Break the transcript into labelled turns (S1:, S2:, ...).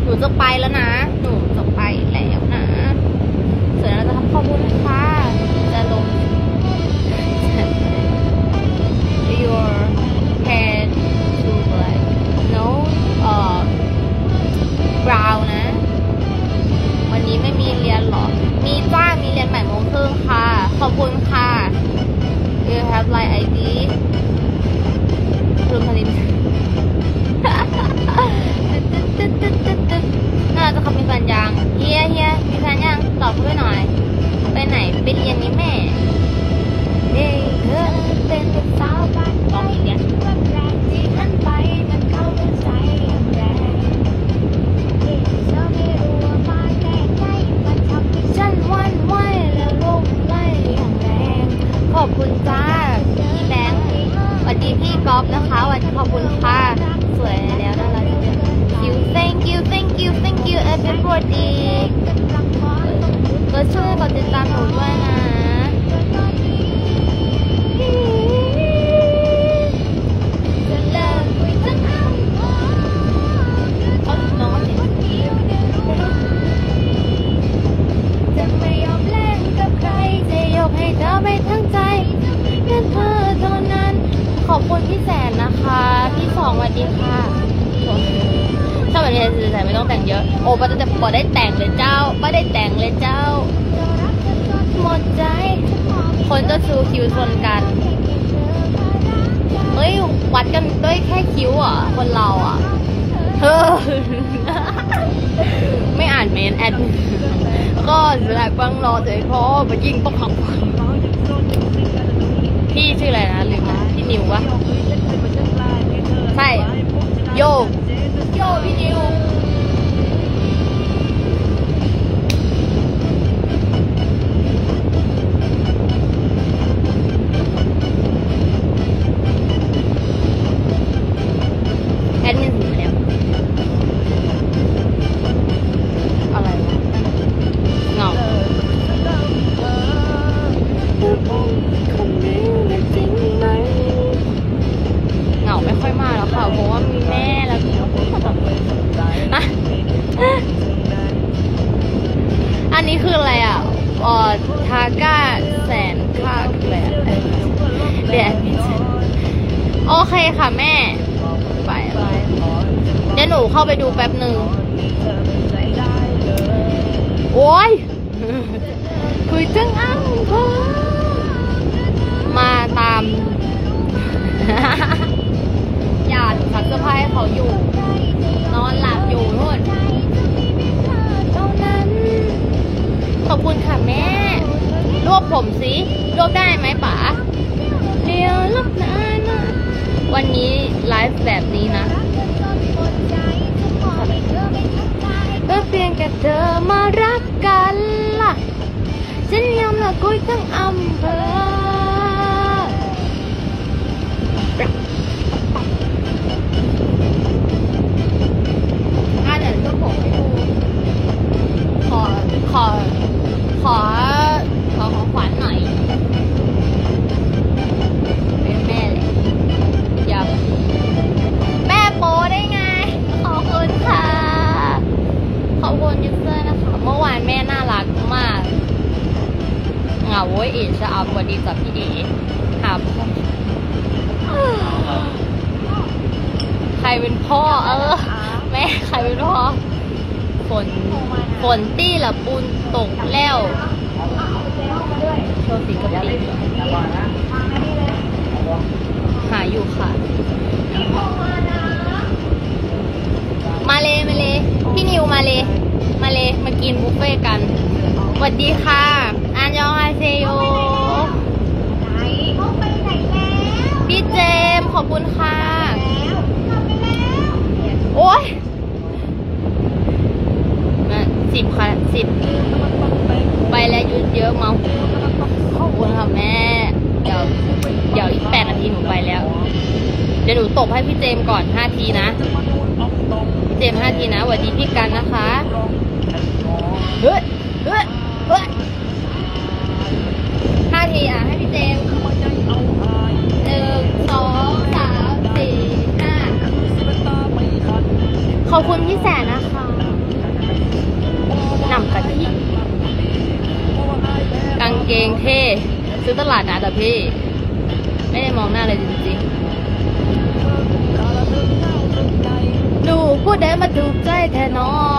S1: นูจะไปแล้วนะหนูจะไปแล้วนะส่วนเราจะทำข้อมูลนะคะจะลง your head to like no brown นะวันนี้ไม่มีเรียนหรอมีจ้ามีเรียน8:30ค่ะขอบคุณค่ะ you have like ID รุมพลินน่าจะเขามีแฟนยังเฮียมีแฟนยังตอบด้วยหน่อยไปไหนไปเรียนนี้แม่เฮ้ยเธอเป็นเด็กสาวบ้านต้องเรียนที่หันไปมันเข้าเป็นใจอย่างแรงเธอไม่รู้ว่ามาแก้ไขมันทำให้ฉันวันไหวแล้วลงไล่อย่างแรงขอบคุณจ้าพี่แบงค์สวัสดีพี่ก๊อฟนะคะสวัสดีขอบคุณค่ะสวยแล้วน่ารักจัง thank you everybody ก็ช่วยกดติดตามหนูด้วยนะจะไม่ยอมเล่นกับใครจะยกให้เธอไปทั้งใจแค่เธอเท่านั้นขอบคุณพี่แสนนะคะพี่สองสวัสดีค่ะถ้าแบบนี้แต่ไม่ต้องแต่งเยอะโอ้ป้าจะบอกได้แต่งเลยเจ้าป้าได้แต่งเลยเจ้าหมดใจคนจะชูคิวชนกันเฮ้ยวัดกันด้วยแค่คิ้วอ่ะคนเราอ่ะไม่อ่านเมนแอดก็สุดท้ายฟังรอเฉยพอมายิงปกขับพี่ชื่ออะไรนะลืมนะพี่นิววะใช่โยพี่นิวแอดมินถึงแล้วอะไรวะเงาเหงาไม่ค่อยมากแล้วค่ะเพราะว่ามีแม่แล้วอะอันนี้คืออะไรอ่ะทาก้าแสนค่าแหละเดี๋ยวโอเคค่ะแม่ไปเดี๋ยวหนูเข้าไปดูแป๊บหนึ่งโอ้ยคุยจังอ้ำมาตามญาติสักเสื้อผ้าให้เขาอยู่นอนหลับอยู่นู่นเท่านั้นขอบคุณค่ะแม่รวบผมสิรวบได้ไหมป๋าเดี๋ยวลับนานนะวันนี้ไลฟ์แบบนี้นะก็เพียงแค่เธอมารักกันล่ะฉันยอมละกุยทั้งอำเภอเดี๋ยวจะผมให้ดูขอของขวัญหน่อยแม่เลยอย่าแม่โปได้ไงขอบคุณค่ะขอบคุณยูเซอร์นะคะเมื่อวานแม่น่ารักมากเหงาเว้ยอิชอัพวันดีจากพี่เอ๋ครับใครเป็นพ่อแม่ใครเป็นพ่อฝนตี้ละปูนตกแล้วโชว์สีกับปีหาอยู่ค่ะมาเลยพี่นิวมาเลยมากินบุฟเฟ่กันสวัสดีค่ะอันยองอาเซโยพี่เจมขอบคุณค่ะโอ้ย10 ค่ะ 10ไปแล้วยุดเยอะเมาขอบคุณค่ะแม่เดี๋ยวอีก8 นาทีหนูไปแล้วเดี๋ยวหนูตบให้พี่เจมก่อน5 ทีนะพี่เจม5 ทีนะสวัสดีพี่กันนะคะเฮ้ย5 ทีให้พี่เจม1 2 3 4 5ขอบคุณพี่แสนนะคะพี่ซื้อตลาดนัดอะพี่ไม่ได้มองหน้าเลยจริงๆดูพูดได้มาถูกใจแท้นอ